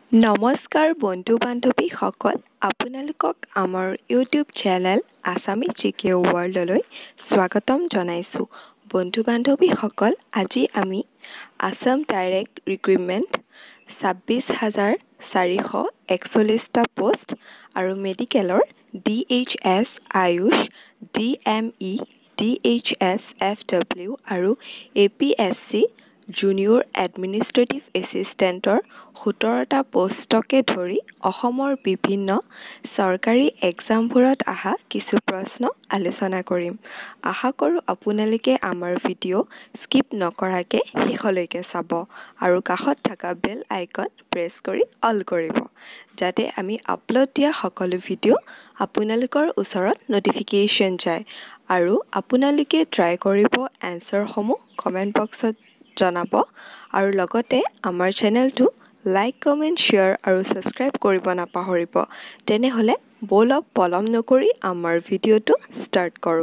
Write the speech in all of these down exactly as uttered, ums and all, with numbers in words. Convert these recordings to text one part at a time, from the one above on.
নমস্কাৰ বন্ধু বান্ধৱী সকল আপোনালোকক আমাৰ ইউটিউব চেনেল আছামী জিকে ৱৰ্ল্ডলৈ স্বাগতম জনাইছোঁ বন্ধু বান্ধৱীসকল আজি আমি আছাম ডাইৰেক্ট ৰিক্ৰুইটমেণ্ট ছাব্বিছ হাজাৰ চাৰিশ একচল্লিছটা পোষ্ট আৰু মেডিকেলৰ D H S Ayush D M E D H S F W আৰু A P S C junior administrative এছিষ্টেণ্টৰ সোতৰটা পোষ্টকে ধৰি অসমৰ বিভিন্ন চৰকাৰী এক্সামবোৰত অহা কিছু প্ৰশ্ন আলোচনা কৰিম আশা কৰোঁ আপোনালোকে আমাৰ ভিডিঅ' স্কিপ নকৰাকৈ শেষলৈকে চাব আৰু কাষত থকা বেল আইকন প্ৰেছ কৰি অল কৰিব যাতে আমি আপলোড দিয়া সকলো ভিডিঅ' আপোনালোকৰ ওচৰত নটিফিকেশ্যন যায় আৰু আপোনালোকে ট্ৰাই কৰিব এনচাৰসমূহ কমেণ্ট বক্সত জনাব আৰু লগতে আমাৰ চেনেলটো লাইক কমেণ্ট শ্বেয়াৰ আৰু ছাবস্ক্ৰাইব কৰিব নাপাহৰিব তেনেহ'লে ব'লক পলম নকৰি আমাৰ ভিডিঅ'টো ষ্টাৰ্ট কৰোঁ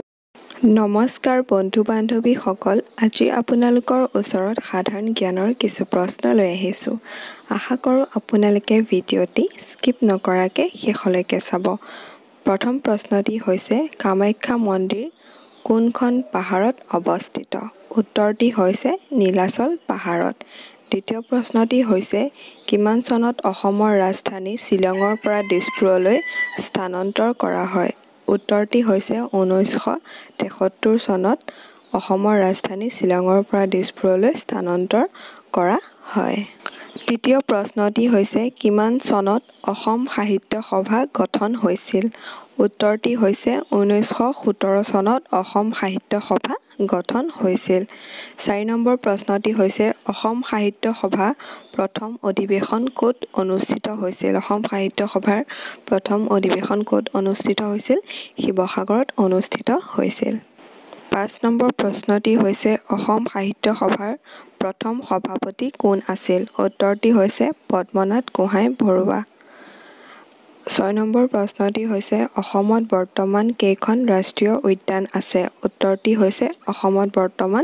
নমস্কাৰ বন্ধু বান্ধৱীসকল আজি আপোনালোকৰ ওচৰত সাধাৰণ জ্ঞানৰ কিছু প্ৰশ্ন লৈ আহিছোঁ আশা কৰোঁ আপোনালোকে ভিডিঅ'টি স্কিপ নকৰাকৈ শেষলৈকে চাব প্ৰথম প্ৰশ্নটি হৈছে কামাখ্যা মন্দিৰ কোনখন পাহাৰত অৱস্থিত উত্তৰটি হৈছে নীলাচল পাহাৰত দ্বিতীয় প্ৰশ্নটি হৈছে কিমান চনত অসমৰ ৰাজধানী শ্বিলঙৰ পৰা দিছপুৰলৈ স্থানান্তৰ কৰা হয় উত্তৰটি হৈছে ঊনৈছশ তেসত্তৰ চনত অসমৰ ৰাজধানী শ্বিলঙৰ পৰা দিছপুৰলৈ স্থানান্তৰ কৰা হয় তৃতীয় প্ৰশ্নটি হৈছে কিমান চনত অসম সাহিত্য সভা গঠন হৈছিল উত্তৰটি হৈছে ঊনৈছশ সোতৰ চনত অসম সাহিত্য সভা গঠন হৈছিল চাৰি নম্বৰ প্ৰশ্নটি হৈছে অসম সাহিত্য সভা প্ৰথম অধিৱেশন ক'ত অনুষ্ঠিত হৈছিল অসম সাহিত্য সভাৰ প্ৰথম অধিৱেশন ক'ত অনুষ্ঠিত হৈছিল শিৱসাগৰত অনুষ্ঠিত হৈছিল পাঁচ নম্বৰ প্ৰশ্নটি হৈছে অসম সাহিত্য সভাৰ প্ৰথম সভাপতি কোন আছিল উত্তৰটি হৈছে পদ্মনাথ গোহাঁই বৰুৱা ছয় নম্বৰ প্ৰশ্নটি হৈছে অসমত বৰ্তমান কেইখন ৰাষ্ট্ৰীয় উদ্যান আছে উত্তৰটি হৈছে অসমত বৰ্তমান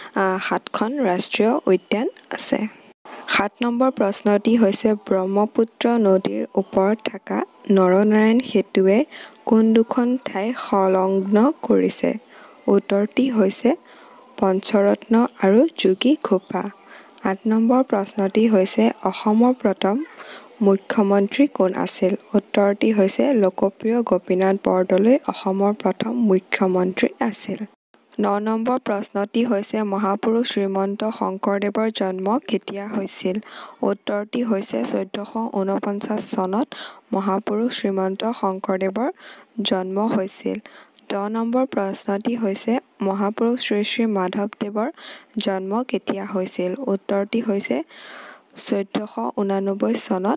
সাতখন ৰাষ্ট্ৰীয় উদ্যান আছে সাত নম্বৰ প্ৰশ্নটি হৈছে ব্ৰহ্মপুত্ৰ নদীৰ ওপৰত থকা নৰনাৰায়ণ সেতুৱে কোন দুখন ঠাই সংলগ্ন কৰিছে উত্তৰটি হৈছে পঞ্চৰত্ন আৰু যোগীঘোপা আঠ নম্বৰ প্ৰশ্নটি হৈছে অসমৰ প্ৰথম মুখ্যমন্ত্ৰী কোন আছিল উত্তৰটি হৈছে লোকপ্ৰিয় গোপীনাথ বৰদলৈ অসমৰ প্ৰথম মুখ্যমন্ত্ৰী আছিল ন নম্বৰ প্ৰশ্নটি হৈছে মহাপুৰুষ শ্ৰীমন্ত শংকৰদেৱৰ জন্ম কেতিয়া হৈছিল উত্তৰটি হৈছে চৈধ্যশ ঊনপঞ্চাছ চনত মহাপুৰুষ শ্ৰীমন্ত শংকৰদেৱৰ জন্ম হৈছিল দহ নম্বৰ প্ৰশ্নটি হৈছে মহাপুৰুষ শ্ৰী শ্ৰী মাধৱদেৱৰ জন্ম কেতিয়া হৈছিল উত্তৰটি হৈছে চৈধ্যশ ঊনানব্বৈ চনত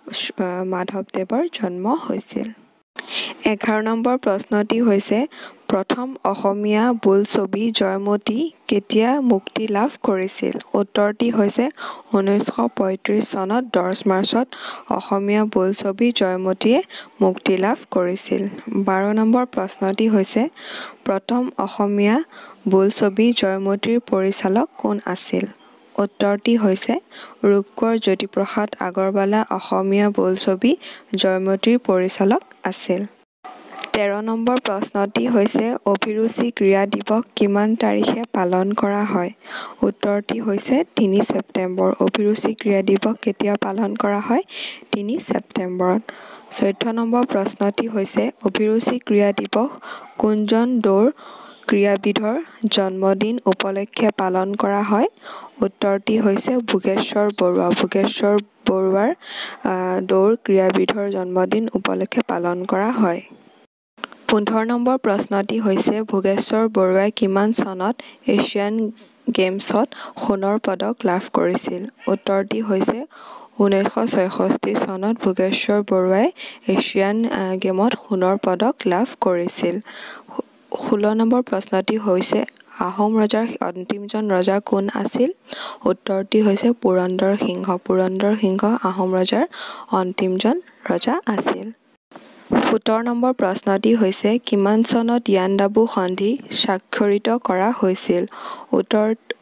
মাধৱদেৱৰ জন্ম হৈছিল এঘাৰ নম্বৰ প্ৰশ্নটি হৈছে প্ৰথম অসমীয়া বোলছবি জয়মতী কেতিয়া মুক্তি লাভ কৰিছিল উত্তৰটি হৈছে ঊনৈছশ পঁয়ত্ৰিছ চনত দহ মাৰ্চত অসমীয়া বোলছবি জয়মতীয়ে মুক্তি লাভ কৰিছিল বাৰ নম্বৰ প্ৰশ্নটি হৈছে প্ৰথম অসমীয়া বোলছবি জয়মতীৰ পৰিচালক কোন আছিল উত্তৰটি হৈছে ৰূপকোঁৱৰ জ্যোতিপ্ৰসাদ আগৰৱালা অসমীয়া বোলছবি জয়মতীৰ পৰিচালক আছিল তেৰ নম্বৰ প্ৰশ্নটি হৈছে অভিৰুচি ক্ৰীড়া দিৱস কিমান তাৰিখে পালন কৰা হয় উত্তৰটি হৈছে তিনি ছেপ্টেম্বৰ অভিৰুচি ক্ৰীড়া দিৱস কেতিয়া পালন কৰা হয় তিনি ছেপ্টেম্বৰত চৈধ্য নম্বৰ প্ৰশ্নটি হৈছে অভিৰুচি ক্ৰীড়া দিৱস কোনজন দৌৰ ক্ৰীড়াবিধৰ জন্মদিন উপলক্ষে পালন কৰা হয় উত্তৰটি হৈছে ভোগেশ্বৰ বৰুৱা ভোগেশ্বৰ বৰুৱাৰ দৌৰ ক্ৰীড়াবিধৰ জন্মদিন উপলক্ষে পালন কৰা হয় পোন্ধৰ নম্বৰ প্ৰশ্নটি হৈছে ভোগেশ্বৰ বৰুৱাই কিমান চনত এছিয়ান গেমছত সোণৰ পদক লাভ কৰিছিল উত্তৰটি হৈছে ঊনৈছশ ছয়ষষ্ঠি চনত ভোগেশ্বৰ বৰুৱাই এছিয়ান গেমত সোণৰ পদক লাভ কৰিছিল ষোল্ল নম্বৰ প্ৰশ্নটি হৈছে আহোম ৰজাৰ অন্তিমজন ৰজা কোন আছিল উত্তৰটি হৈছে পুৰন্দৰ সিংহ পুৰন্দৰ সিংহ আহোম ৰজাৰ অন্তিমজন ৰজা আছিল সোতৰ নম্বৰ প্ৰশ্নটি হৈছে কিমান চনত ইয়াণ্ডাবু সন্ধি স্বাক্ষৰিত কৰা হৈছিল উত্তৰ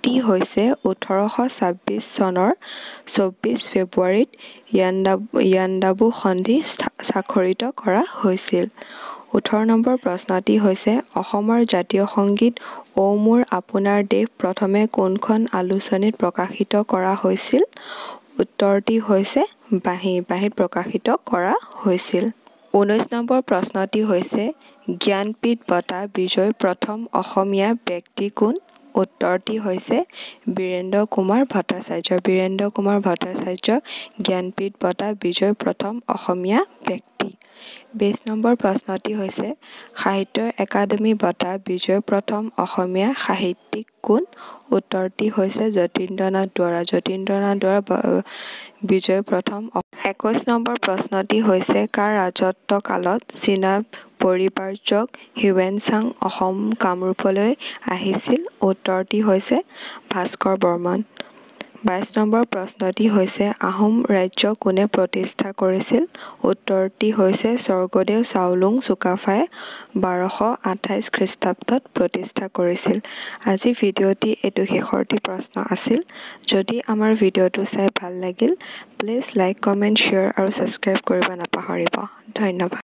চনটি হৈছে ওঠৰশ ছাব্বিছ চনৰ চৌব্বিছ ফেব্ৰুৱাৰীত ইয়াণ্ডাবু সন্ধি স্বাক্ষৰিত কৰা হৈছিল। ওঠৰ নম্বৰ প্ৰশ্নটি হৈছে অসমৰ জাতীয় সংগীত অ মোৰ আপোনাৰ দেশ প্ৰথমে কোনখন আলোচনীত প্ৰকাশিত কৰা হৈছিল? উত্তৰটি হৈছে বাঁহী বাঁহীত প্ৰকাশিত কৰা হৈছিল। ঊনৈছ নম্বৰ প্ৰশ্নটি হৈছে জ্ঞানপীঠ বঁটা বিজয়ী প্ৰথম অসমীয়া ব্যক্তি কোন? উত্তৰটি হৈছে বীৰেন্দ্ৰ কুমাৰ ভট্টাচাৰ্য। বীৰেন্দ্ৰ কুমাৰ ভট্টাচাৰ্য জ্ঞানপীঠ বঁটা বিজয়ী প্ৰথম অসমীয়া ব্যক্তি। বিছ নম্বৰ প্ৰশ্নটি হৈছে সাহিত্য একাডেমী বঁটা বিজয়ী প্ৰথম অসমীয়া সাহিত্যিক কোন? উত্তৰটি হৈছে যতীন্দ্ৰনাথ দুৱৰা। যতীন্দ্ৰনাথ দুৱৰা বিজয়ী প্ৰথম। একৈছ নম্বৰ প্ৰশ্নটি হৈছে কাৰ ৰাজত্ব কালত চীনা পৰিব্ৰাজক হিউৱেন-চাং অসম কামৰূপলৈ আহিছিল? উত্তৰটি হৈছে ভাস্কৰ বৰ্মন। বাইছ নম্বৰ প্ৰশ্নটি হৈছে আহোম ৰাজ্য কোনে প্ৰতিষ্ঠা কৰিছিল? উত্তৰটি হৈছে স্বৰ্গদেউ চাওলুং চুকাফাই বাৰশ আঠাইছ খ্ৰীষ্টাব্দত প্ৰতিষ্ঠা কৰিছিল। আজি ভিডিঅ'টি এইটো শেষৰটি প্ৰশ্ন আছিল। যদি আমাৰ ভিডিঅ'টো চাই ভাল লাগিল প্লিজ লাইক কমেণ্ট শ্বেয়াৰ আৰু ছাবস্ক্ৰাইব কৰিব নাপাহৰিব। ধন্যবাদ।